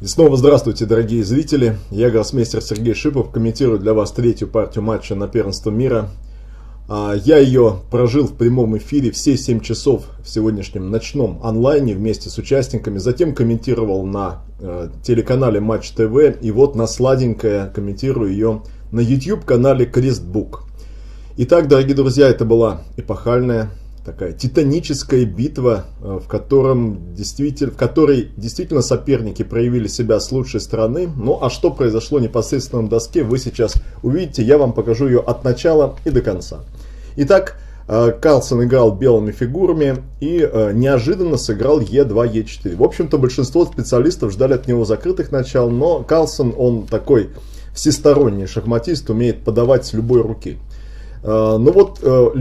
И снова здравствуйте, дорогие зрители. Я гроссмейстер Сергей Шипов, комментирую для вас третью партию матча на первенство мира. Я ее прожил в прямом эфире все 7 часов в сегодняшнем ночном онлайне вместе с участниками. Затем комментировал на телеканале Матч ТВ. И вот на сладенькое комментирую ее на YouTube-канале Крестбук. Итак, дорогие друзья, это была эпохальная, такая титаническая битва, в которой действительно соперники проявили себя с лучшей стороны. Ну а что произошло непосредственно на доске, вы сейчас увидите. Я вам покажу ее от начала и до конца. Итак, Карлсон играл белыми фигурами и неожиданно сыграл Е2, Е4. В общем-то, большинство специалистов ждали от него закрытых начал, но Карлсон, он такой всесторонний шахматист, умеет подавать с любой руки. Ну вот,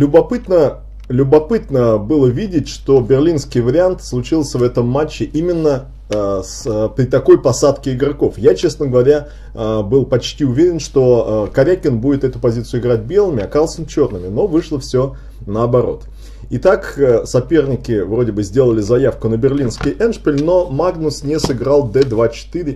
любопытно было видеть, что берлинский вариант случился в этом матче именно при такой посадке игроков. Я, честно говоря, был почти уверен, что Корякин будет эту позицию играть белыми, а Карлсон черными, но вышло все наоборот. Итак, соперники вроде бы сделали заявку на берлинский эндшпиль, но Магнус не сыграл D2,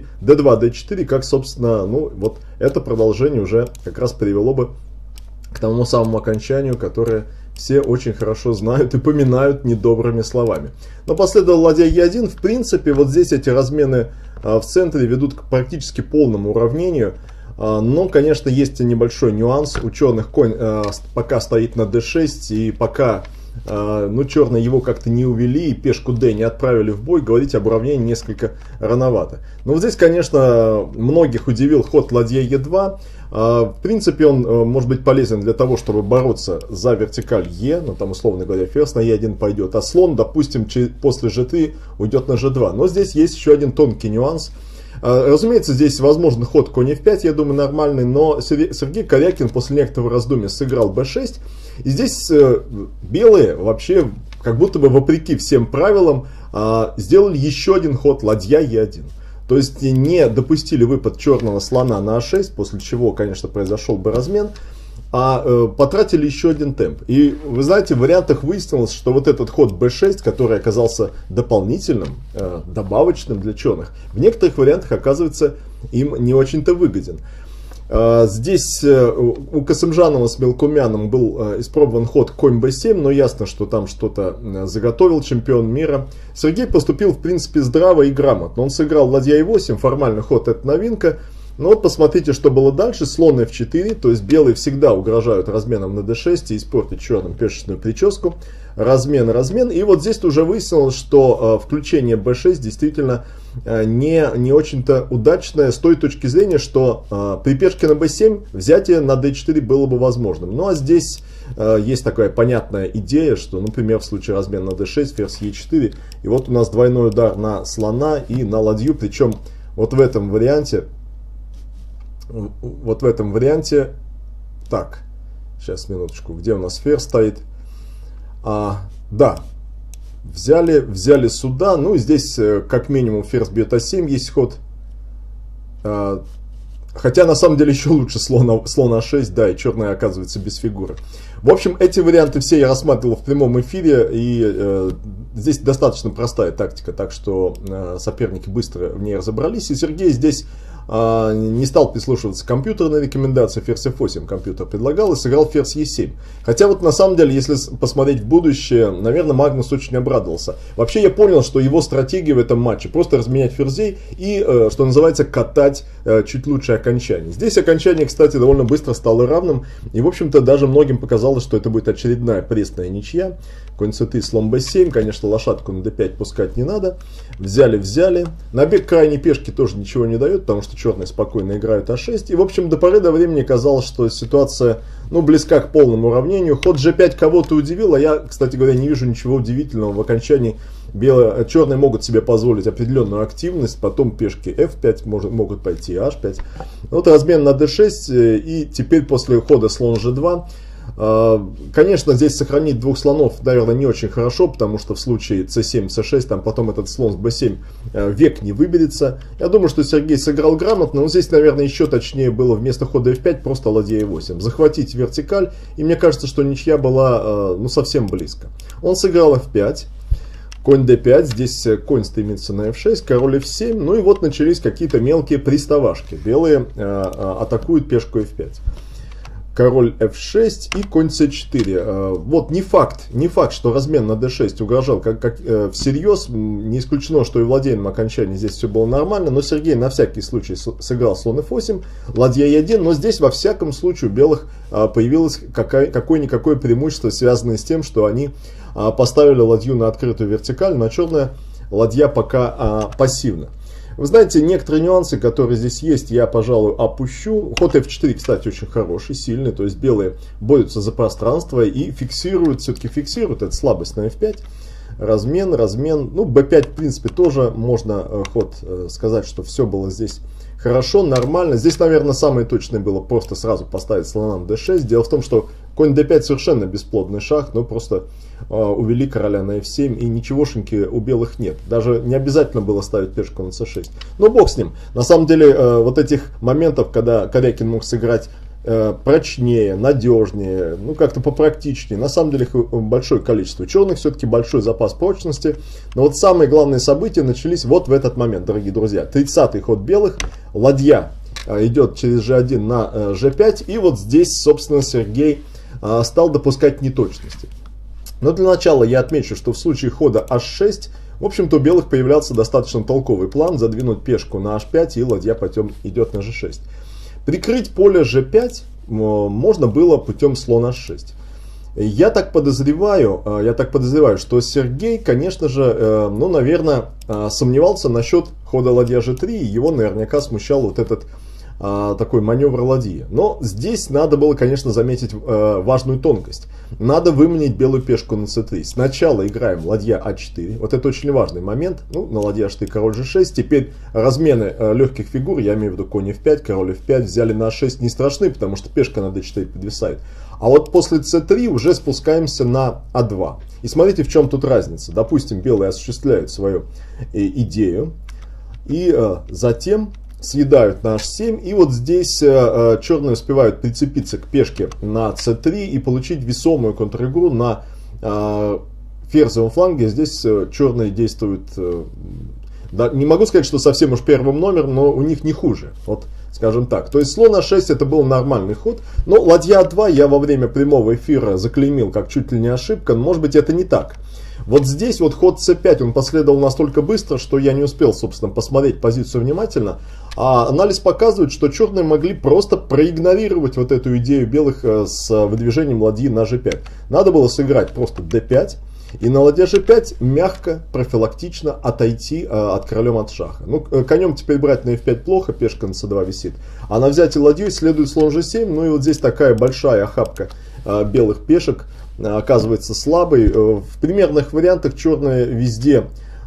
D4, как, собственно, ну вот это продолжение уже как раз привело бы к тому самому окончанию, которое все очень хорошо знают и поминают недобрыми словами. Но последовал ладья Е1. В принципе, вот здесь эти размены в центре ведут к практически полному уравнению. Но, конечно, есть небольшой нюанс. У черных конь пока стоит на d6, и пока черные его как-то не увели и пешку d не отправили в бой, говорить об уравнении несколько рановато. Но вот здесь, конечно, многих удивил ход ладья Е2. В принципе, он может быть полезен для того, чтобы бороться за вертикаль Е, ну там, условно говоря, ферзь на Е1 пойдет, а слон, допустим, после G3 уйдет на G2. Но здесь есть еще один тонкий нюанс. Разумеется, здесь возможен ход конь F5, я думаю, нормальный, но Сергей Корякин после некоторого раздумья сыграл B6. И здесь белые вообще, как будто бы вопреки всем правилам, сделали еще один ход ладья Е1. То есть не допустили выпад черного слона на А6, после чего, конечно, произошел бы размен, а потратили еще один темп. И вы знаете, в вариантах выяснилось, что вот этот ход b6, который оказался дополнительным, добавочным для черных, в некоторых вариантах оказывается им не очень-то выгоден. Здесь у Касымжанова с Мелкумяном был испробован ход конь b7, но ясно, что там что-то заготовил чемпион мира. Сергей поступил, в принципе, здраво и грамотно. Он сыграл ладья e8, формальный ход — это новинка. Но вот посмотрите, что было дальше. Слон f4, то есть белые всегда угрожают разменом на d6 и испортить черным пешечную прическу. Размен. И вот здесь уже выяснилось, что включение b6 действительно не очень-то удачное с той точки зрения, что при пешке на b7 взятие на d4 было бы возможным. Ну а здесь есть такая понятная идея, что, например, в случае размена на d6, ферзь e4, и вот у нас двойной удар на слона и на ладью, причем вот в этом варианте, так, сейчас минуточку, где у нас ферзь стоит? Да, взяли сюда, ну и здесь как минимум ферзь бьет А7 есть ход. Хотя на самом деле еще лучше слон А6, да, и черная оказывается без фигуры. В общем, эти варианты все я рассматривал в прямом эфире, и здесь достаточно простая тактика, так что соперники быстро в ней разобрались. И Сергей здесь не стал прислушиваться к компьютерной рекомендации, ферзь f8 компьютер предлагал, и сыграл ферзь e7. Хотя вот на самом деле, если посмотреть в будущее, наверное, Магнус очень обрадовался. Вообще я понял, что его стратегия в этом матче просто разменять ферзей и, что называется, катать чуть лучше окончание. Здесь окончание, кстати, довольно быстро стало равным, и в общем-то даже многим показалось, что это будет очередная пресная ничья. Конь c3, слон b7, конечно, лошадку на d5 пускать не надо. Взяли. На бег крайней пешки тоже ничего не дает, потому что черные спокойно играют а6. И, в общем, до поры до времени казалось, что ситуация, близка к полному уравнению. Ход g5 кого-то удивил, а я, кстати говоря, не вижу ничего удивительного в окончании. Черные могут себе позволить определенную активность, потом пешки f5 могут пойти h5. Вот размен на d6, и теперь после хода слон g2. Конечно, здесь сохранить двух слонов, наверное, не очень хорошо, потому что в случае c7, c6, там потом этот слон с b7 век не выберется. Я думаю, что Сергей сыграл грамотно, но здесь, наверное, еще точнее было вместо хода f5 просто ладья e8. Захватить вертикаль, и мне кажется, что ничья была совсем близко. Он сыграл f5. конь d5, здесь конь стремится на f6, король f7, ну и вот начались какие-то мелкие приставашки. Белые атакуют пешку f5. Король f6 и конь c4. Вот не факт, что размен на d6 угрожал всерьез. Не исключено, что и в ладейном окончании здесь все было нормально, но Сергей на всякий случай сыграл слон f8, ладья e1, но здесь во всяком случае у белых появилось какое-никакое преимущество, связанное с тем, что они поставили ладью на открытую вертикаль, но черная ладья пока пассивна. Вы знаете, некоторые нюансы, которые здесь есть, я, пожалуй, опущу. Ход f4, кстати, очень хороший, сильный. То есть белые борются за пространство и все-таки фиксируют эту слабость на f5. Размен. Ну, b5, в принципе, тоже можно ход сказать, что все было здесь хорошо, нормально. Здесь, наверное, самое точное было просто сразу поставить слона на d6. Дело в том, что конь d5 совершенно бесплодный шаг, но просто увели короля на f7, и ничегошеньки у белых нет. Даже не обязательно было ставить пешку на c6. Но бог с ним. На самом деле, вот этих моментов, когда Корякин мог сыграть прочнее, надежнее, ну как-то попрактичнее, на самом деле их большое количество. У черных все-таки большой запас прочности. Но вот самые главные события начались вот в этот момент, дорогие друзья. 30-й ход белых, ладья идет через g1 на g5, и вот здесь, собственно, Сергей стал допускать неточности. Но для начала я отмечу, что в случае хода h6, в общем-то, у белых появлялся достаточно толковый план задвинуть пешку на h5, и ладья потом идет на g6. Прикрыть поле g5 можно было путем слон h6. Я так подозреваю, что Сергей, конечно же, ну, наверное, сомневался насчет хода ладья g3, и его наверняка смущал вот этот такой маневр ладьи. Но здесь надо было, конечно, заметить важную тонкость. Надо выманить белую пешку на c3. Сначала играем ладья a4. Вот это очень важный момент. Ну, на ладья h4, король g6. Теперь размены легких фигур, я имею в виду конь f5, король f5, взяли на a6, не страшны, потому что пешка на d4 подвисает. А вот после c3 уже спускаемся на a2. И смотрите, в чем тут разница. Допустим, белые осуществляют свою идею. И затем съедают на h7, и вот здесь черные успевают прицепиться к пешке на c3 и получить весомую контр-игру на ферзевом фланге. Здесь черные действуют, да, не могу сказать, что совсем уж первым номером, но у них не хуже, вот скажем так. То есть слон a6 это был нормальный ход, но ладья a2 я во время прямого эфира заклеймил как чуть ли не ошибка, но может быть это не так. Вот здесь вот ход c5, он последовал настолько быстро, что я не успел, собственно, посмотреть позицию внимательно. А анализ показывает, что черные могли просто проигнорировать вот эту идею белых с выдвижением ладьи на g5. Надо было сыграть просто d5 и на ладье g5 мягко, профилактично отойти от королем от шаха. Ну, конем теперь брать на f5 плохо, пешка на c2 висит. А на взятие ладьей следует слон g7, ну и вот здесь такая большая охапка белых пешек оказывается слабой. В примерных вариантах черные везде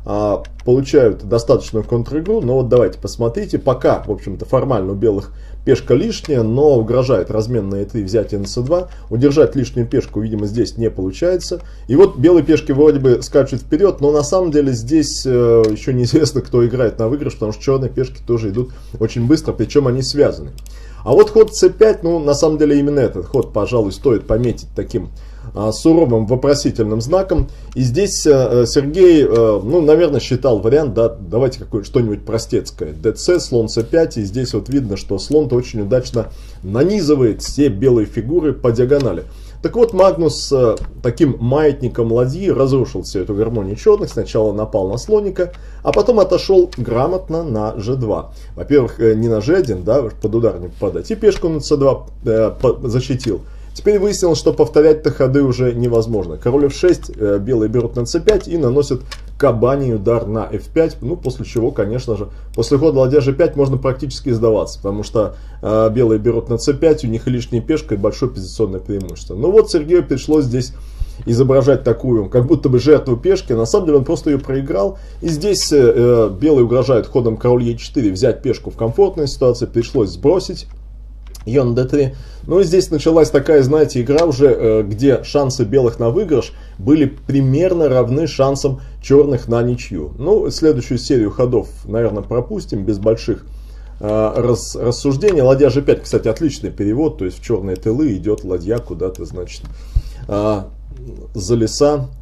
получают достаточную контр-игру, но вот давайте посмотрите, пока, в общем-то, формально у белых пешка лишняя, но угрожает размен на e3, взятие на c2, удержать лишнюю пешку, видимо, здесь не получается, и вот белые пешки вроде бы скачут вперед, но на самом деле здесь еще неизвестно, кто играет на выигрыш, потому что черные пешки тоже идут очень быстро, причем они связаны. А вот ход c5, ну, на самом деле именно этот ход, пожалуй, стоит пометить таким суровым вопросительным знаком. И здесь Сергей, ну, наверное, считал вариант, да, давайте что-нибудь простецкое. dc, слон c5, и здесь вот видно, что слон-то очень удачно нанизывает все белые фигуры по диагонали. Так вот, Магнус таким маятником ладьи разрушил всю эту гармонию черных. Сначала напал на слоника, а потом отошел грамотно на g2. Во-первых, не на g1, да, под удар не попадать, и пешку на c2 защитил. Теперь выяснилось, что повторять-то ходы уже невозможно. Король f6, белые берут на c5 и наносят кабаний удар на f5. Ну, после чего, конечно же, после хода ладья g5 можно практически сдаваться, потому что белые берут на c5, у них лишняя пешка и большое позиционное преимущество. Ну вот Сергею пришлось здесь изображать такую, как будто бы жертву пешки. На самом деле он просто ее проиграл. И здесь белые угрожают ходом король e4 взять пешку в комфортной ситуации. Пришлось сбросить ее на d3. Ну и здесь началась такая, знаете, игра уже, где шансы белых на выигрыш были примерно равны шансам черных на ничью. Ну, следующую серию ходов, наверное, пропустим без больших рассуждений. Ладья g5, кстати, отличный перевод, то есть в черные тылы идет ладья куда-то, значит, за леса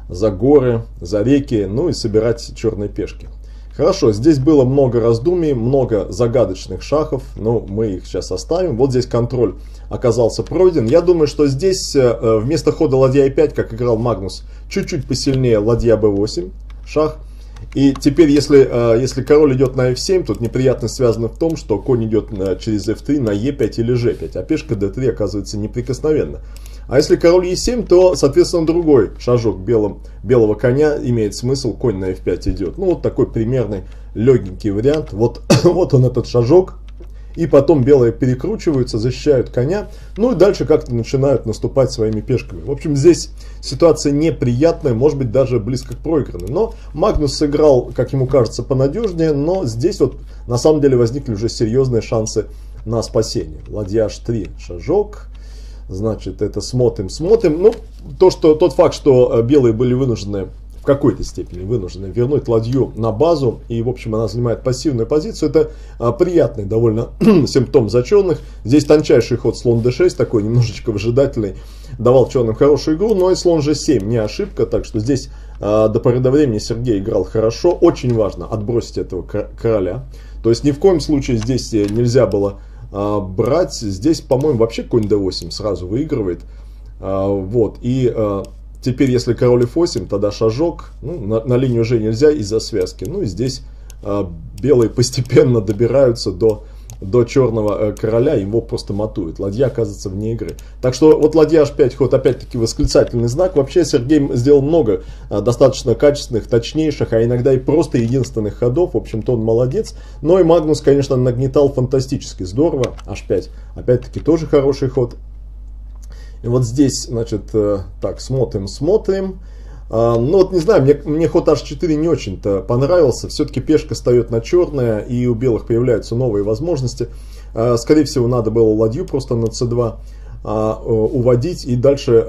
за горы, за реки, ну и собирать черные пешки. Хорошо, здесь было много раздумий, много загадочных шахов, но мы их сейчас оставим. Вот здесь контроль оказался пройден. Я думаю, что здесь вместо хода ладья e5, как играл Магнус, чуть-чуть посильнее ладья b8 шах. И теперь, если король идет на f7, тут неприятность связана в том, что конь идет через f3 на e5 или g5, а пешка d3 оказывается неприкосновенна. А если король e7, то, соответственно, другой шажок белого коня имеет смысл, конь на f5 идет. Ну, вот такой примерный легенький вариант. Вот, вот он этот шажок. И потом белые перекручиваются, защищают коня. Ну и дальше как-то начинают наступать своими пешками. В общем, здесь ситуация неприятная, может быть даже близко к проигранной. Но Магнус сыграл, как ему кажется, понадежнее. Но здесь вот на самом деле возникли уже серьезные шансы на спасение. Ладья h3, шажок. Значит, это смотрим. Ну, тот факт, что белые были вынуждены, в какой-то степени вынуждены вернуть ладью на базу, и, в общем, она занимает пассивную позицию, это приятный довольно симптом за черных. Здесь тончайший ход слон d6, такой немножечко выжидательный, давал черным хорошую игру, но и слон g7 не ошибка, так что здесь до поры до времени Сергей играл хорошо. Очень важно отбросить этого короля, то есть ни в коем случае здесь нельзя было брать. Здесь, по-моему, вообще конь d8 сразу выигрывает. Вот. И теперь, если король f8, тогда шажок. Ну, на линию уже нельзя из-за связки. Ну и здесь белые постепенно добираются до черного короля, его просто матуют. Ладья оказывается вне игры. Так что вот ладья h5, ход опять-таки восклицательный знак. Вообще Сергей сделал много достаточно качественных, точнейших, а иногда и просто единственных ходов. В общем-то он молодец. Но и Магнус, конечно, нагнетал фантастически здорово. h5 опять-таки тоже хороший ход. И вот здесь, значит, так, смотрим. Ну вот не знаю, мне ход h4 не очень-то понравился. Все-таки пешка встает на черное, и у белых появляются новые возможности. Скорее всего, надо было ладью просто на c2 уводить и дальше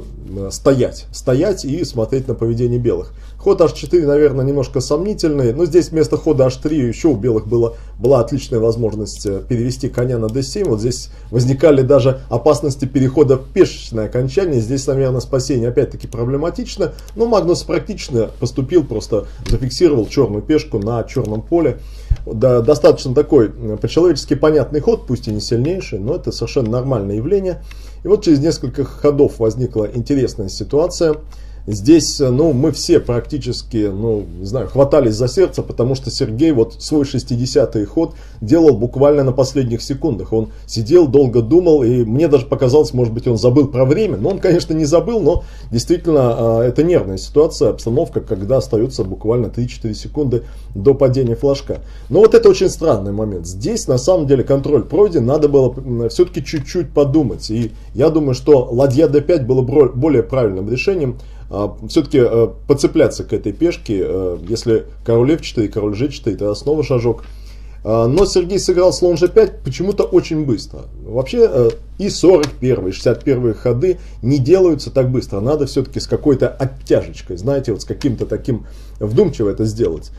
стоять и смотреть на поведение белых. Ход h4, наверное, немножко сомнительный, но здесь вместо хода h3 еще у белых была отличная возможность перевести коня на d7. Вот здесь возникали даже опасности перехода в пешечное окончание. Здесь, наверное, спасение опять-таки проблематично, но Магнус практично поступил, просто зафиксировал черную пешку на черном поле. Да, достаточно такой по-человечески понятный ход, пусть и не сильнейший, но это совершенно нормальное явление. И вот через несколько ходов возникла интересная ситуация. Здесь, ну, мы все практически, ну, не знаю, хватались за сердце, потому что Сергей вот свой 60-й ход делал буквально на последних секундах. Он сидел, долго думал, и мне даже показалось, может быть, он забыл про время. Но он, конечно, не забыл, но действительно это нервная ситуация, обстановка, когда остается буквально 3-4 секунды до падения флажка. Но вот это очень странный момент. Здесь, на самом деле, контроль пройден, надо было все-таки чуть-чуть подумать. И я думаю, что ладья d5 было более правильным решением. Все-таки подцепляться к этой пешке, если король f4, король g4, это снова шажок. Но Сергей сыграл слон g5 почему-то очень быстро. Вообще и 41, и 61 ходы не делаются так быстро. Надо все-таки с какой-то оттяжечкой, знаете, вот с каким-то таким вдумчиво это сделать.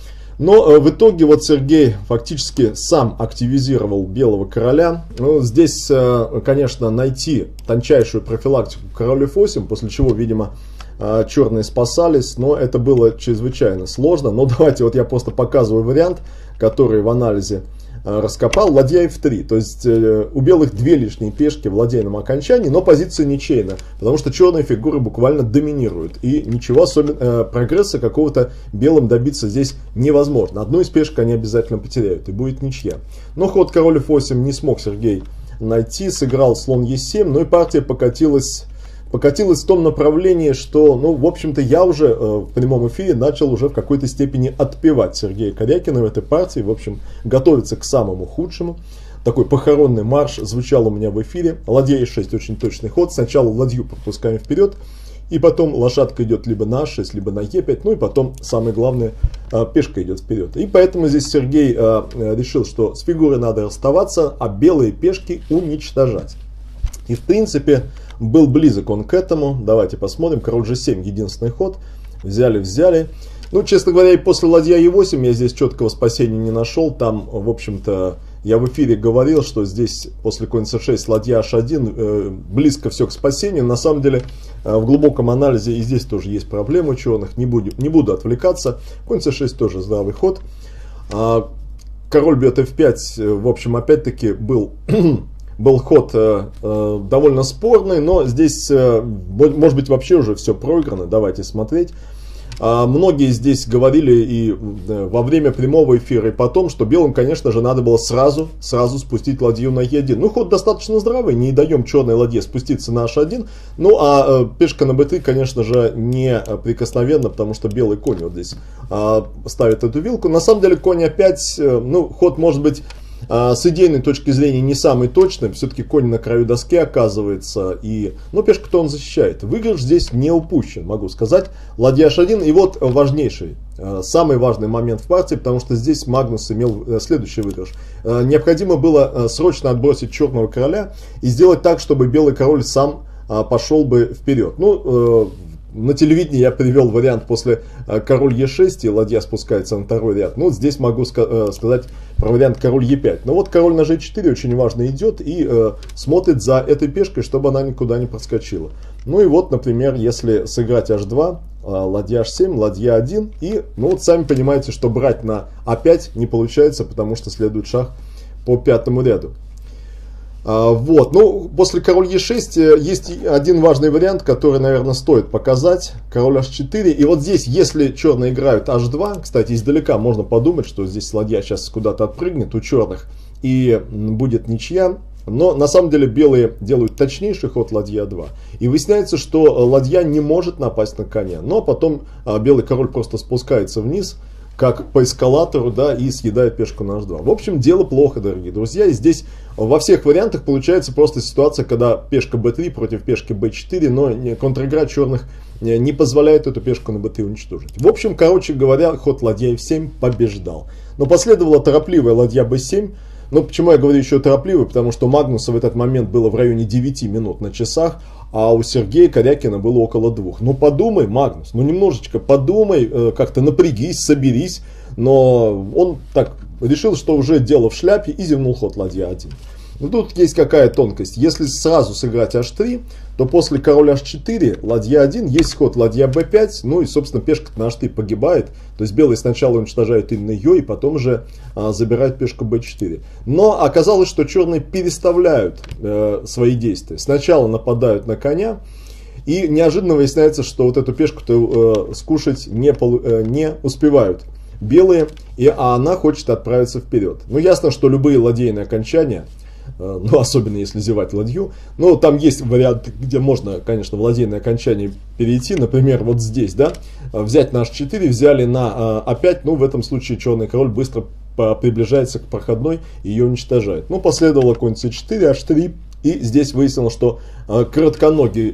Но в итоге вот Сергей фактически сам активизировал белого короля. Ну, здесь, конечно, найти тончайшую профилактику королю f8, после чего, видимо, черные спасались, но это было чрезвычайно сложно. Но давайте вот я просто показываю вариант, который в анализе раскопал. Ладья f3, то есть у белых две лишние пешки в ладейном окончании, но позиция ничейна, потому что черные фигуры буквально доминируют, и ничего особенного, прогресса какого-то белым добиться здесь невозможно. Одну из пешек они обязательно потеряют, и будет ничья. Но ход король f8 не смог Сергей найти, сыграл слон e7, ну и партия покатилась в том направлении, что, ну, в общем-то, я уже в прямом эфире начал уже в какой-то степени отпевать Сергея Корякина в этой партии, в общем, готовиться к самому худшему. Такой похоронный марш звучал у меня в эфире. Ладья e6 очень точный ход. Сначала ладью пропускаем вперед, и потом лошадка идет либо на h6, либо на e5, ну и потом, самое главное, пешка идет вперед. И поэтому здесь Сергей решил, что с фигурой надо расставаться, а белые пешки уничтожать. И в принципе был близок он к этому. Давайте посмотрим. Король g7 единственный ход. Взяли. Ну, честно говоря, и после ладья e8 я здесь четкого спасения не нашел. Там, в общем-то, я в эфире говорил, что здесь после конь c6 ладья h1 близко все к спасению. На самом деле в глубоком анализе и здесь тоже есть проблемы у черных, не буду отвлекаться. Конь c6 тоже здравый ход. Король бьет f5, в общем, опять-таки был ход довольно спорный, но здесь может быть вообще уже все проиграно. Давайте смотреть. Многие здесь говорили и во время прямого эфира, и потом, что белым, конечно же, надо было сразу спустить ладью на e1. Ну, ход достаточно здравый, не даем черной ладье спуститься на h1. Ну, а пешка на b3, конечно же, не прикосновенно, потому что белый конь вот здесь ставит эту вилку. На самом деле, конь a5, ну, ход может быть с идейной точки зрения не самый точный, все-таки конь на краю доски оказывается, но пешку-то он защищает. Выигрыш здесь не упущен, могу сказать. Ладья h1, и вот важнейший, самый важный момент в партии, потому что здесь Магнус имел следующий выигрыш. Необходимо было срочно отбросить черного короля и сделать так, чтобы белый король сам пошел бы вперед. Ну, на телевидении я привел вариант после король e6 и ладья спускается на второй ряд. Ну, здесь могу сказать про вариант король e5. Но вот король на g4 очень важно идет и смотрит за этой пешкой, чтобы она никуда не проскочила. Ну и вот, например, если сыграть h2, ладья h7, ладья 1. И, ну вот сами понимаете, что брать на a5 не получается, потому что следует шах по пятому ряду. Вот, ну, после король e6 есть один важный вариант, который, наверное, стоит показать. Король h4. И вот здесь, если черные играют h2, кстати, издалека можно подумать, что здесь ладья сейчас куда-то отпрыгнет у черных и будет ничья. Но на самом деле белые делают точнейший ход ладья 2. И выясняется, что ладья не может напасть на коня. Но потом белый король просто спускается вниз, как по эскалатору, да, и съедает пешку на h2. В общем, дело плохо, дорогие друзья. И здесь во всех вариантах получается просто ситуация, когда пешка b3 против пешки b4, но контр-игра черных не позволяет эту пешку на b3 уничтожить. В общем, короче говоря, ход ладья f7 побеждал. Но последовала торопливая ладья b7. Но почему я говорю еще торопливый? Потому что у Магнуса в этот момент было в районе 9 минут на часах, а у Сергея Корякина было около 2. Ну подумай, Магнус, ну немножечко подумай, как-то напрягись, соберись. Но он так решил, что уже дело в шляпе, и зевнул ход ладья 1. Но тут есть какая тонкость. Если сразу сыграть h3, то после короля h4, ладья 1, есть ход ладья b5, ну и, собственно, пешка на h3 погибает. То есть белый сначала уничтожает именно ее, и потом уже забирает пешку b4. Но оказалось, что черные переставляют свои действия. Сначала нападают на коня, и неожиданно выясняется, что вот эту пешку-то скушать не успевают белые, а она хочет отправиться вперед. Ну, ясно, что любые ладейные окончания, ну, особенно если зевать ладью, но там есть вариант, где можно, конечно, в ладейное окончание перейти, например, вот здесь, да, взять на h4, взяли на a5, ну, в этом случае черный король быстро приближается к проходной и ее уничтожает. Ну, последовало конь c4, h3, и здесь выяснилось, что коротконогий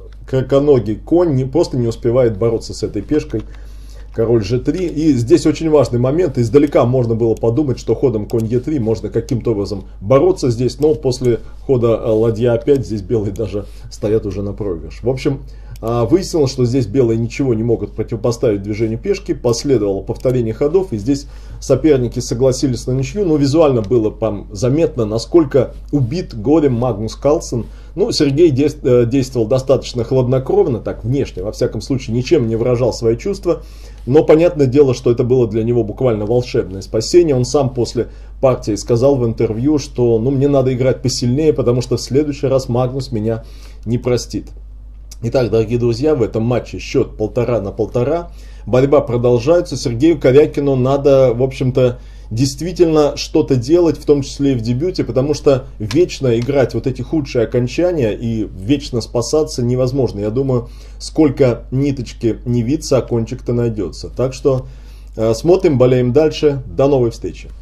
конь просто не успевает бороться с этой пешкой. Король g3. И здесь очень важный момент. Издалека можно было подумать, что ходом конь e3 можно каким-то образом бороться здесь. Но после хода ладья a5 здесь белые даже стоят уже на проигрыш. В общем, выяснилось, что здесь белые ничего не могут противопоставить движению пешки. Последовало повторение ходов. И здесь соперники согласились на ничью. Но визуально было заметно, насколько убит горем Магнус Карлсен. Ну, Сергей действовал достаточно хладнокровно, так внешне, во всяком случае, ничем не выражал свои чувства. Но понятное дело, что это было для него буквально волшебное спасение. Он сам после партии сказал в интервью, что ну, мне надо играть посильнее, потому что в следующий раз Магнус меня не простит. Итак, дорогие друзья, в этом матче счет 1,5-1,5. Борьба продолжается. Сергею Корякину надо, в общем-то, действительно что-то делать, в том числе и в дебюте, потому что вечно играть вот эти худшие окончания и вечно спасаться невозможно. Я думаю, сколько ниточки не виться, а кончик-то найдется. Так что смотрим, болеем дальше. До новой встречи.